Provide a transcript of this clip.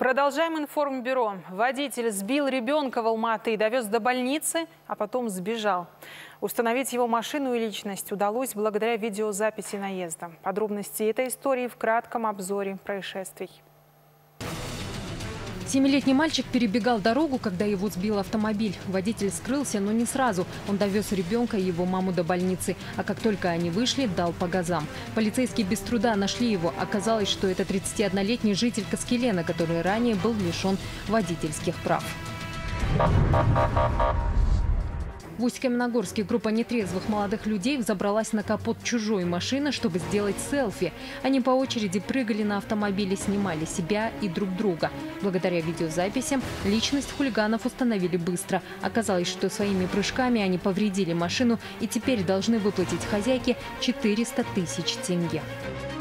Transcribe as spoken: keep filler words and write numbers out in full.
Продолжаем информбюро. Водитель сбил ребенка в Алматы и довез до больницы, а потом сбежал. Установить его машину и личность удалось благодаря видеозаписи наезда. Подробности этой истории в кратком обзоре происшествий. Семилетний мальчик перебегал дорогу, когда его сбил автомобиль. Водитель скрылся, но не сразу. Он довез ребенка и его маму до больницы. А как только они вышли, дал по газам. Полицейские без труда нашли его. Оказалось, что это тридцатиоднолетний житель Каскелена, который ранее был лишен водительских прав. В Усть-Каменогорске группа нетрезвых молодых людей взобралась на капот чужой машины, чтобы сделать селфи. Они по очереди прыгали на автомобиле, снимали себя и друг друга. Благодаря видеозаписям личность хулиганов установили быстро. Оказалось, что своими прыжками они повредили машину и теперь должны выплатить хозяйке четыреста тысяч тенге.